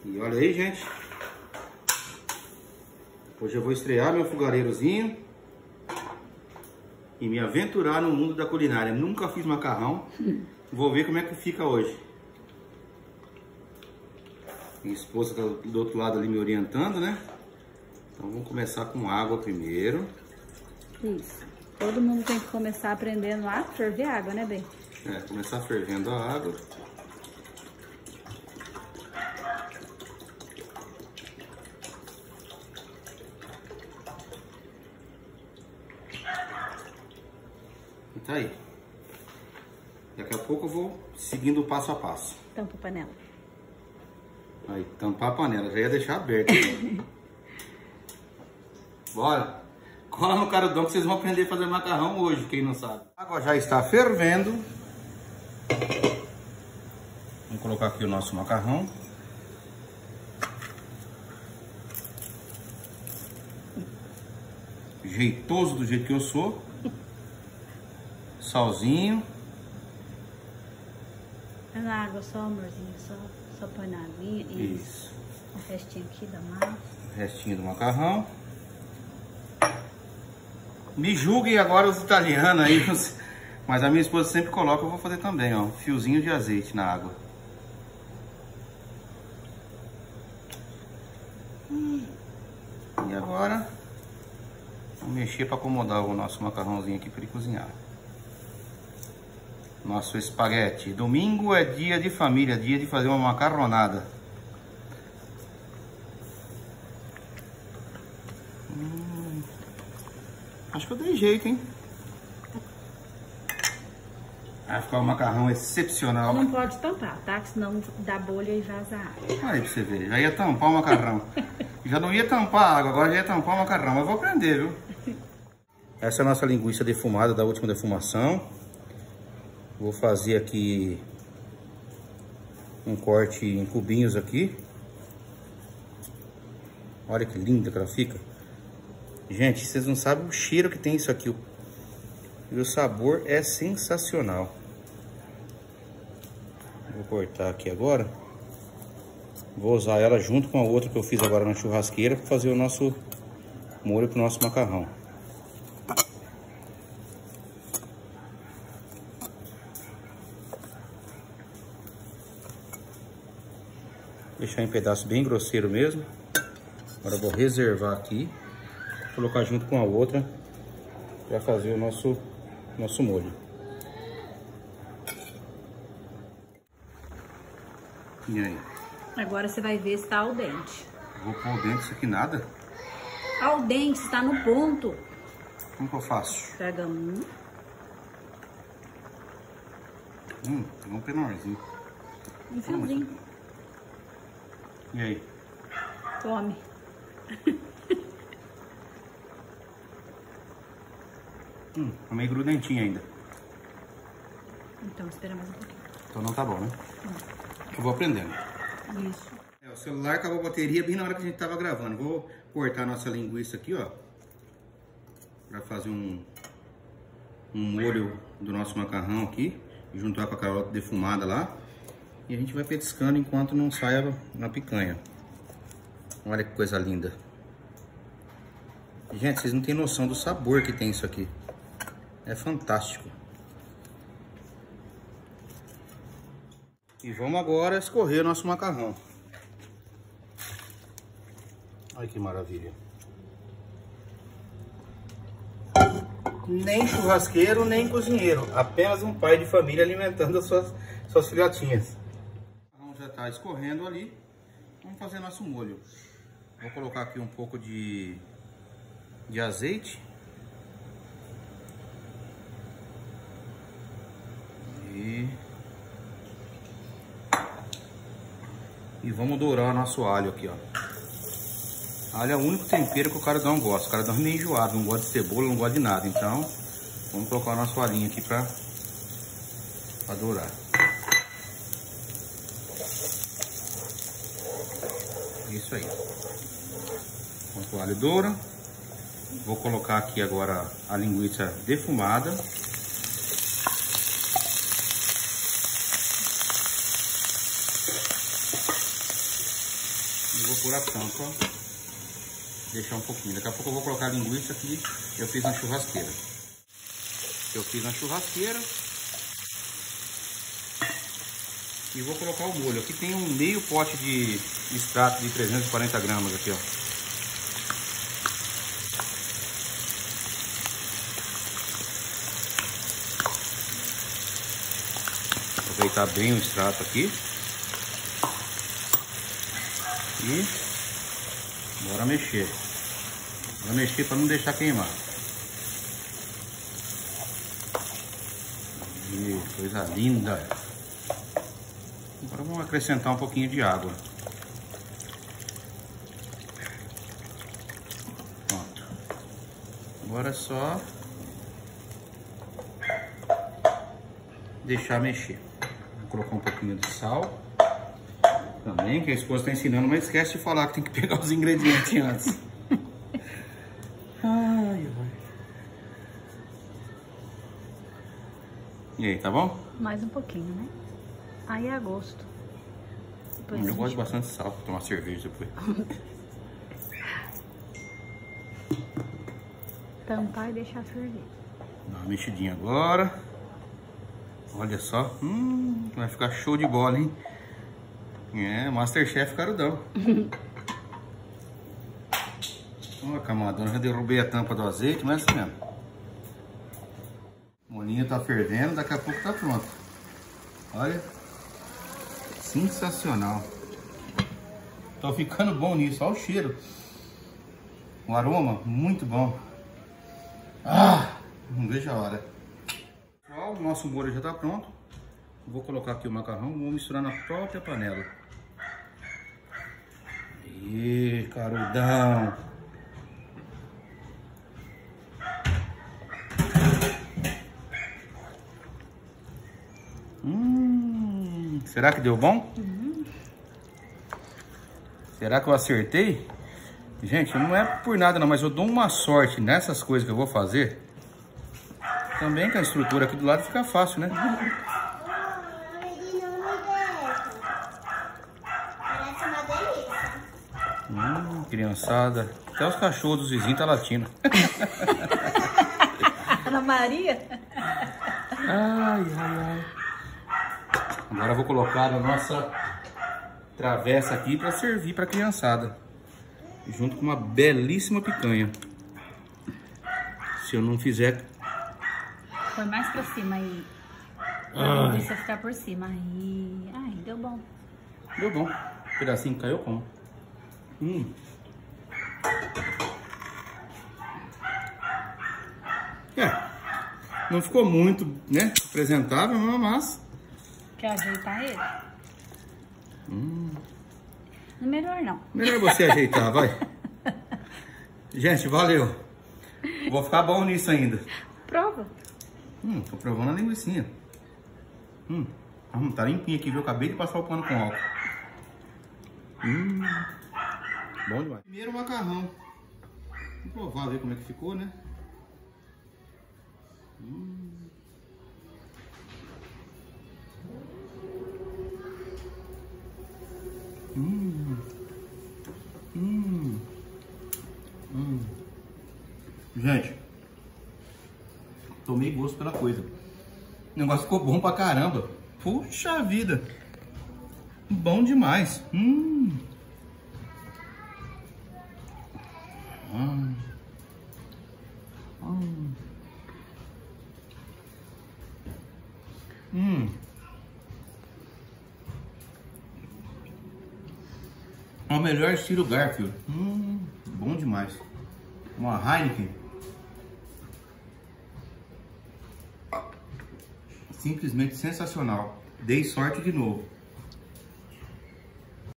E olha aí, gente. Hoje eu vou estrear meu fogareirozinho e me aventurar no mundo da culinária. Nunca fiz macarrão. Vou ver como é que fica hoje. Minha esposa tá do outro lado ali me orientando, né? Então vamos começar com água primeiro. Isso. Todo mundo tem que começar aprendendo a ferver água, né, bem? É, começar fervendo a água. E tá aí. Daqui a pouco eu vou seguindo o passo a passo. Tampa a panela. Aí, tampar a panela, já ia deixar aberta. Bora! Cola no Carudão que vocês vão aprender a fazer macarrão hoje, quem não sabe. A água já está fervendo. Vamos colocar aqui o nosso macarrão. Jeitoso do jeito que eu sou. Salzinho. É na água só, amorzinho, só põe na aguinha. Isso. O restinho aqui da massa. O restinho do macarrão. Me julguem agora os italianos aí, mas a minha esposa sempre coloca, eu vou fazer também, ó, um fiozinho de azeite na água. E agora, vamos mexer para acomodar o nosso macarrãozinho aqui para ele cozinhar. Nosso espaguete. Domingo é dia de família, dia de fazer uma macarronada. Acho que eu dei jeito, hein? Vai ficar um macarrão excepcional. Não pode tampar, tá? Que senão dá bolha e vaza água. Aí pra você ver, já ia tampar o macarrão. Já não ia tampar a água, agora já ia tampar o macarrão. Mas eu vou aprender, viu? Essa é a nossa linguiça defumada da última defumação. Vou fazer aqui um corte em cubinhos aqui. Olha que linda que ela fica. Gente, vocês não sabem o cheiro que tem isso aqui. E o sabor é sensacional. Vou cortar aqui agora. Vou usar ela junto com a outra que eu fiz agora na churrasqueira para fazer o nosso molho para o nosso macarrão. Deixar em pedaço bem grosseiro mesmo. Agora eu vou reservar aqui. Colocar junto com a outra para fazer o nosso molho. E aí? Agora você vai ver se tá al dente. Vou pôr o dente, isso aqui nada? Al dente, está no ponto. Como que eu faço? Pega um. Tem um penorzinho. Um fiozinho. E aí? Come. Tá meio grudentinho ainda. Então, espera mais um pouquinho. Então não tá bom, né? Eu vou aprendendo. Isso. O celular acabou a bateria bem na hora que a gente tava gravando. Vou cortar a nossa linguiça aqui, ó. Pra fazer um molho do nosso macarrão aqui. Juntar com a carota defumada lá. E a gente vai petiscando enquanto não saia na picanha. Olha que coisa linda. Gente, vocês não têm noção do sabor que tem isso aqui. É fantástico. E vamos agora escorrer o nosso macarrão. Olha que maravilha. Nem churrasqueiro, nem cozinheiro. Apenas um pai de família alimentando as suas filhotinhas. O macarrão já está escorrendo ali. Vamos fazer nosso molho. Vou colocar aqui um pouco de azeite. E vamos dourar o nosso alho aqui, ó. Alho é o único tempero que o cara não gosta. O cara é meio enjoado, não gosta de cebola, não gosta de nada. Então, vamos colocar o nosso alhinho aqui pra dourar. Isso aí. Enquanto o alho doura, vou colocar aqui agora a linguiça defumada. vou pôr a tampa, ó. Deixar um pouquinho. Daqui a pouco eu vou colocar a linguiça que eu fiz na churrasqueira. E vou colocar o molho. Aqui tem um meio pote de extrato de 340 gramas aqui, ó. Aproveitar bem o extrato aqui. E bora mexer. Bora mexer para não deixar queimar. E coisa linda. Agora vamos acrescentar um pouquinho de água. Pronto. Agora é só deixar mexer. Vou colocar um pouquinho de sal também, que a esposa está ensinando, mas esquece de falar que tem que pegar os ingredientes antes. Ai, ai. E aí, tá bom? Mais um pouquinho, né? Aí é a gosto. Eu gosto de bastante sal pra tomar cerveja depois. Tampar e deixar ferver. Dá uma mexidinha agora. Olha só. Vai ficar show de bola, hein? É, Masterchef carudão. Olha, camadona, já derrubei a tampa do azeite, mas assim mesmo. O molinho tá fervendo, daqui a pouco tá pronto. Olha. Sensacional. Tô ficando bom nisso, olha o cheiro. O aroma, muito bom. Não vejo a hora. Ó, o nosso molho já tá pronto. Vou colocar aqui o macarrão, vou misturar na própria panela. Ih, carudão. Será que deu bom? Será que eu acertei? Gente, não é por nada não, mas eu dou uma sorte nessas coisas que eu vou fazer. Também que a estrutura aqui do lado fica fácil, né? Criançada. Até os cachorros dos vizinhos tá latindo. Ana Maria? Ai, ai, ai. Agora eu vou colocar a nossa travessa aqui para servir para a criançada. Junto com uma belíssima picanha. Se eu não fizer... Foi mais pra cima aí. Deixa eu ficar por cima. Aí. Ai, deu bom. Deu bom. Um pedacinho caiu como? Não ficou muito, né, apresentável, mas... Quer ajeitar ele? Melhor não. Melhor você ajeitar, vai. Gente, valeu. Vou ficar bom nisso ainda. Prova. Tô provando a linguicinha. Tá limpinho aqui, viu? Eu acabei de passar o pano com álcool. Bom demais. Primeiro macarrão. Vamos provar, ver como é que ficou, né? Gente, tomei gosto pela coisa. O negócio ficou bom pra caramba. Puxa vida. Bom demais. É o melhor estilo Garfield. Bom demais. Uma Heineken. Simplesmente sensacional. Dei sorte de novo.